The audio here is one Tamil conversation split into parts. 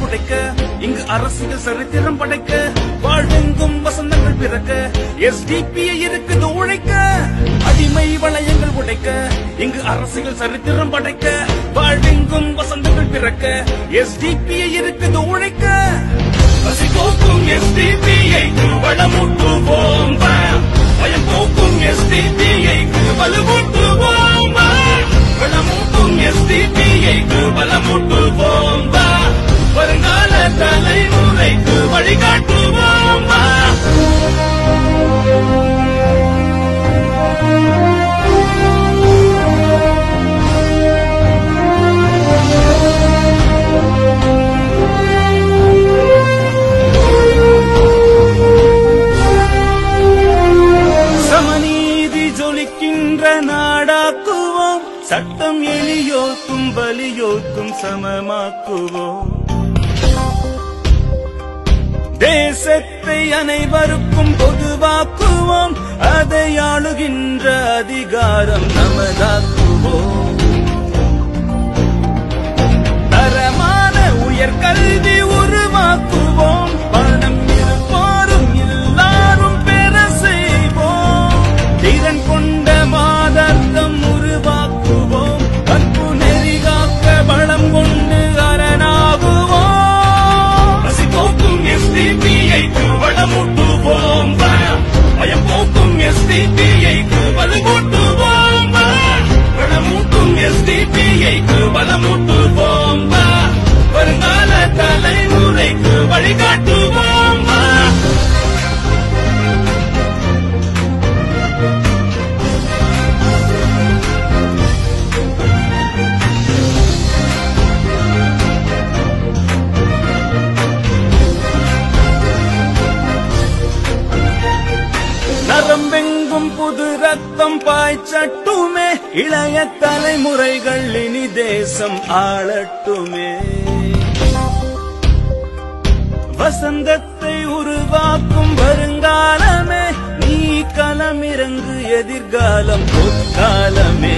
உடைக்க இங்கு அரசியல் சரித்திரம் படைக்க வாழ்வெங்கும் வசந்தங்கள் பிறக்க SDP இருக்குது உழைக்க அடிமை வளையங்கள் உடைக்க இங்கு அரசியல் சரித்திரம் படைக்க வாழ்வெங்கும் வசந்தங்கள் பிறக்க SDP இருக்குது உழைக்க பசி போக்கும் SDP-க்கு வளமூட்டுவோம் பயம் போக்கும் SDP-க்கு வலுவூட்டுவோம் வளமூட்டும் SDP-க்கு வளமூட்டுவோம் வருங்கால தலைமுறைக்கு வழிகாட்டுவோம் சமநீதி ஜொலிக்கின்ற நாடாக்குவோம் சட்டம் எளியோர்க்கும் வலியோர்க்கும் சமமாக்குவோம் தேசத்தை அனைவருக்கும் பொதுவாக்குவோம் அதை ஆளுகின்ற அதிகாரம் நமதாக்குவோம் தரமான உயர்கல்வி உருவாக்குவோம் பணம் இருப்போரும் எல்லாரும் பெற செய்வோம் திறன் கொண்ட மாதர்த்தம் உருவாக்குவோம் கற்பு நெறி காக்க பலம் கொண்டு அரணாகுவோம் பசி போக்கும் SDP-க்கு வளமூட்டுவோம் பயம் போக்கும் SDP-க்கு வலுவூட்டுவோம் வளமூட்டும் SDP-க்கு வளமூட்டுவோம் வருங்கால தலைமுறைக்கு வழிகாட்டுவோம் நரம்பெங்கும் புது ரத்தம் பாய்ச்சட்டுமே இளைய தலைமுறைகள் இனி தேசம் ஆளட்டுமே வசந்தத்தை உருவாக்கும் வருங்காலமே நீ களமிறங்கு எதிர்காலம் பொற்காலமே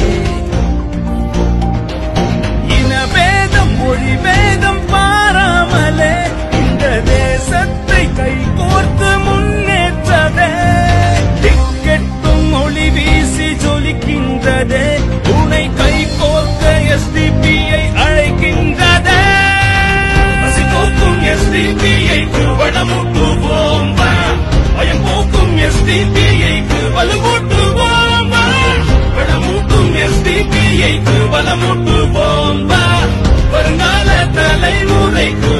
இனபேதம் மொழி வேதம் பாராமலே இந்த தேசத்தை கைகோர்த்து முன்னேற்றதே திக்கெட்டும் ஒளி வீசி ஜொலிக்கின்றதே உனை கைகோர்க்க SDP-யை அழைக்கின்றதே பசி போக்கும் SDP-க்கு வளமூட்டுவோம் பயம் போக்கும் SDP-க்கு வலுவூட்டுவோம் வளமூட்டும் SDP-க்கு வளமூட்டுவோம் வருங்கால தலைமுறைக்கு